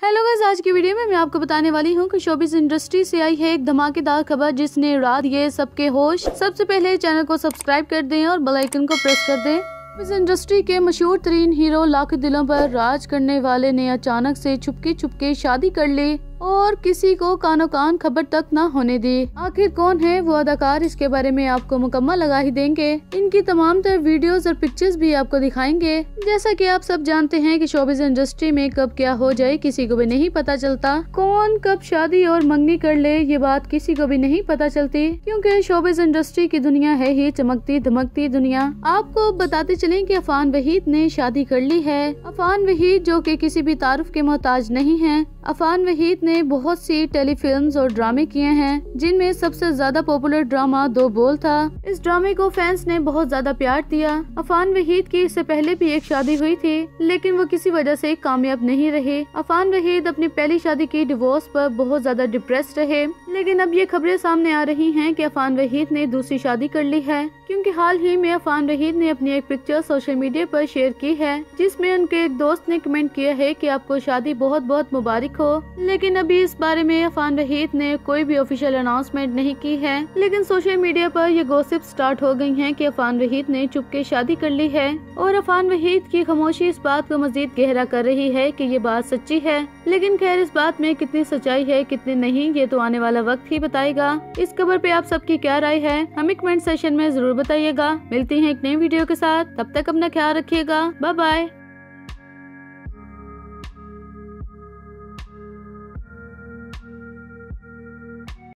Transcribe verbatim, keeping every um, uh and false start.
Hello guys, आज की video में मैं आपको बताने वाली हूँ कि शोबिस इंडस्ट्री से आई है एक धमाकेदार खबर जिसने उड़ा दिए सबके होश। सबसे पहले चैनल को सब्सक्राइब कर दें और बेल आइकन को प्रेस कर दें। शोबिस इंडस्ट्री के मशहूर तरीन हीरो लाखों दिलों पर राज करने वाले ने अचानक से छुपके छुपके शादी कर ली और किसी को कानो कान खबर तक न होने दी। आखिर कौन है वो अदाकार, इसके बारे में आपको मुकम्मल लगा ही देंगे। इनकी तमाम तर वीडियोस और पिक्चर्स भी आपको दिखाएंगे। जैसा कि आप सब जानते हैं कि शोबिस इंडस्ट्री में कब क्या हो जाए किसी को भी नहीं पता चलता। कौन कब शादी और मंगनी कर ले ये बात किसी को भी नहीं पता चलती, क्योंकि शोबिस इंडस्ट्री की दुनिया है ही चमकती धमकती दुनिया। आपको बताते चलें कि अफान वहीद ने शादी कर ली है। अफान वहीद जो कि किसी भी तारुफ के मोहताज नहीं है। अफान वहीद ने बहुत सी टेलीफिल्म्स और ड्रामे किए हैं, जिनमें सबसे ज्यादा पॉपुलर ड्रामा दो बोल था। इस ड्रामे को फैंस ने बहुत ज्यादा प्यार दिया। अफान वहीद की इससे पहले भी एक शादी हुई थी, लेकिन वो किसी वजह से कामयाब नहीं रही। अफान वहीद अपनी पहली शादी की डिवोर्स पर बहुत ज्यादा डिप्रेस्ड रहे, लेकिन अब ये खबरें सामने आ रही हैं कि अफान वहीद ने दूसरी शादी कर ली है, क्योंकि हाल ही में अफान वहीद ने अपनी एक पिक्चर सोशल मीडिया पर शेयर की है, जिसमें उनके एक दोस्त ने कमेंट किया है कि आपको शादी बहुत बहुत मुबारक हो। लेकिन अभी इस बारे में अफान वहीद ने कोई भी ऑफिशियल अनाउंसमेंट नहीं की है, लेकिन सोशल मीडिया पर ये गॉसिप स्टार्ट हो गई हैं कि अफान वहीद ने चुपके शादी कर ली है। और अफान वहीद की खामोशी इस बात को मजीद गहरा कर रही है कि ये बात सच्ची है। लेकिन खैर, इस बात में कितनी सच्चाई है कितनी नहीं, ये तो आने वाला वक्त ही बताएगा। इस खबर पे आप सबकी क्या राय है हमें कमेंट सेशन में जरूर बताइएगा। मिलती हैं एक नई वीडियो के साथ, तब तक अपना ख्याल रखिएगा। Bye bye.